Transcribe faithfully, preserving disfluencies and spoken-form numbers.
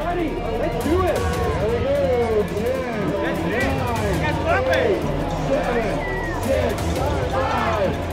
ready. Let's do it. There we go. ten, That's it. nine, That's perfect. eight, seven, six, five,